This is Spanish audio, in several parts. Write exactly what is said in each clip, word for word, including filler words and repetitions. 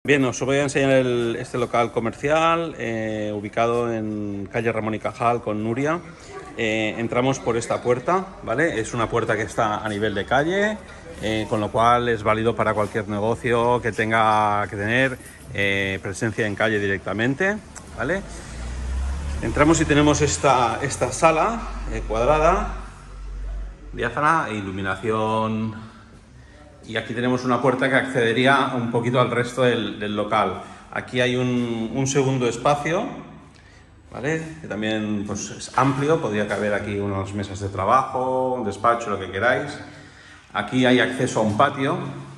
Bien, os voy a enseñar el, este local comercial eh, ubicado en calle Ramón y Cajal con Nuria. Eh, entramos por esta puerta, ¿vale? Es una puerta que está a nivel de calle, eh, con lo cual es válido para cualquier negocio que tenga que tener eh, presencia en calle directamente, ¿vale? Entramos y tenemos esta, esta sala eh, cuadrada, diáfana e iluminación. Y aquí tenemos una puerta que accedería un poquito al resto del, del local. Aquí hay un, un segundo espacio, ¿vale? Que también pues, es amplio, podría caber aquí unas mesas de trabajo, un despacho, lo que queráis. Aquí hay acceso a un patio.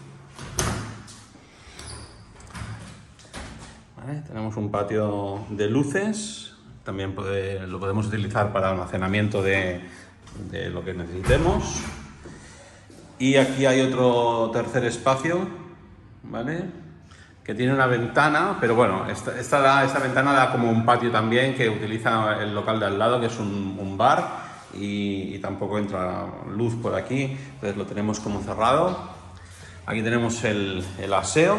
¿Vale? Tenemos un patio de luces, también puede, lo podemos utilizar para almacenamiento de, de lo que necesitemos. Y aquí hay otro tercer espacio, ¿vale? Que tiene una ventana, pero bueno, esta, esta, da, esta ventana da como un patio también que utiliza el local de al lado, que es un, un bar, y, y tampoco entra luz por aquí, entonces lo tenemos como cerrado. Aquí tenemos el, el aseo,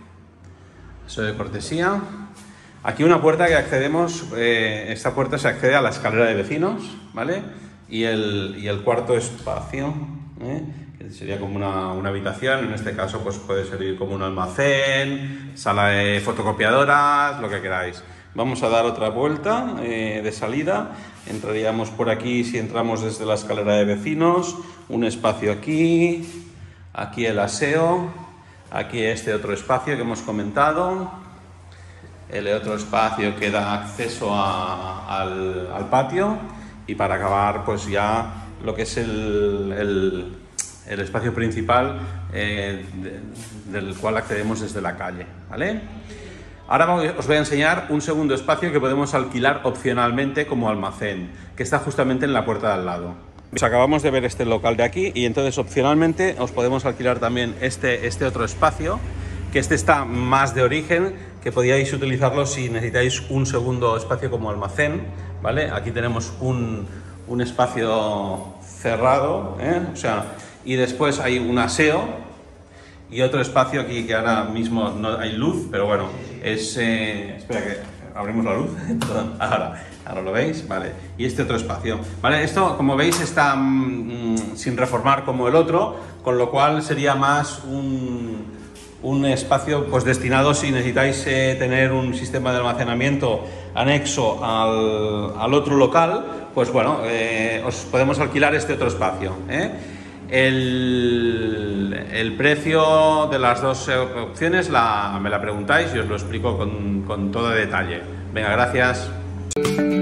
aseo de cortesía. Aquí una puerta que accedemos, eh, esta puerta se accede a la escalera de vecinos, ¿vale? Y el, y el cuarto espacio, ¿eh? Que sería como una, una habitación, en este caso pues puede servir como un almacén, sala de fotocopiadoras, lo que queráis. Vamos a dar otra vuelta eh, de salida, entraríamos por aquí si entramos desde la escalera de vecinos, un espacio aquí, aquí el aseo, aquí este otro espacio que hemos comentado, el otro espacio que da acceso a, al, al patio, y para acabar pues ya lo que es el, el, el espacio principal eh, de, del cual accedemos desde la calle, ¿vale? Ahora os voy a enseñar un segundo espacio que podemos alquilar opcionalmente como almacén, que está justamente en la puerta de al lado. Pues acabamos de ver este local de aquí y entonces opcionalmente os podemos alquilar también este, este otro espacio, que este está más de origen, que podíais utilizarlo si necesitáis un segundo espacio como almacén, ¿vale? Aquí tenemos un, un espacio cerrado, ¿eh? O sea, y después hay un aseo y otro espacio aquí que ahora mismo no hay luz, pero bueno, es... Eh, espera que abrimos la luz, ahora, ahora lo veis, vale, y este otro espacio, ¿vale? Esto, como veis, está mmm, sin reformar como el otro, con lo cual sería más un... un espacio pues destinado si necesitáis eh, tener un sistema de almacenamiento anexo al, al otro local, pues bueno, eh, os podemos alquilar este otro espacio, ¿eh? El, el precio de las dos opciones la, me la preguntáis y os lo explico con, con todo detalle. Venga, gracias.